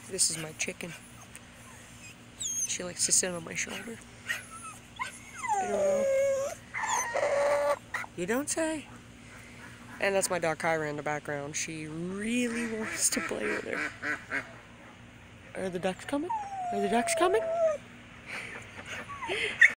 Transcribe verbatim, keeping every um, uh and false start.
This is my chicken. She likes to sit on my shoulder. I don't know. You don't say. And that's my dog Kyra in the background. She really wants to play with her. Are the ducks coming? Are the ducks coming?